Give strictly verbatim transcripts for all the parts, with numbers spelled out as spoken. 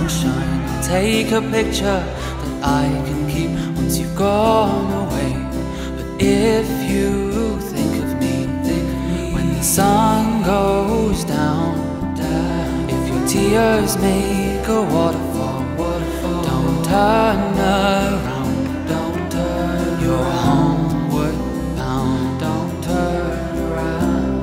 sunshine. I'll take a picture that I can keep once you've gone away. But if you think of me, think of me when the sun goes down, down. If your tears make a waterfall, waterfall, don't turn around, don't turn. You're homeward bound, don't turn around.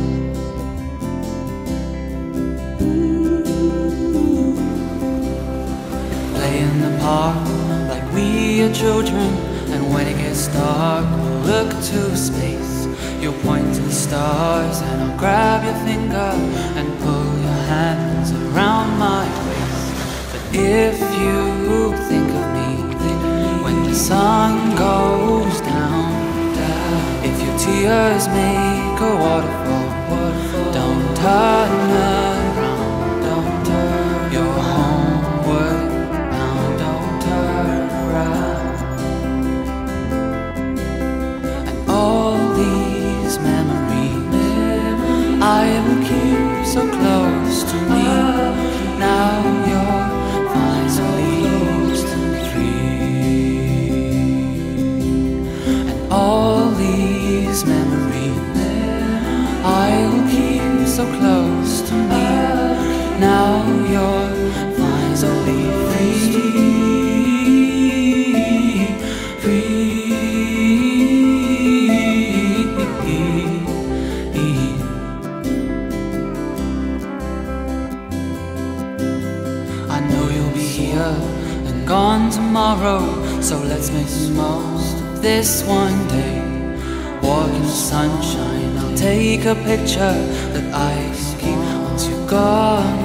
Play in the park like we are children, and when it gets dark, we'll look to space. You'll point to the stars, and I'll grab your finger and pull your hands around my waist. But if you think of me, think of me when the sun goes down, down. If your tears make a waterfall, waterfall, don't turn around, don't turn. You're homeward bound, don't turn around. And all these memories I will keep so close to me. Now you're finally free. And all these memories I will keep so close to me. Now you're finally free. I know you'll be here and gone tomorrow, so let's make the most of this one day. Walk in the sunshine, I'll take a picture that I keep once you're gone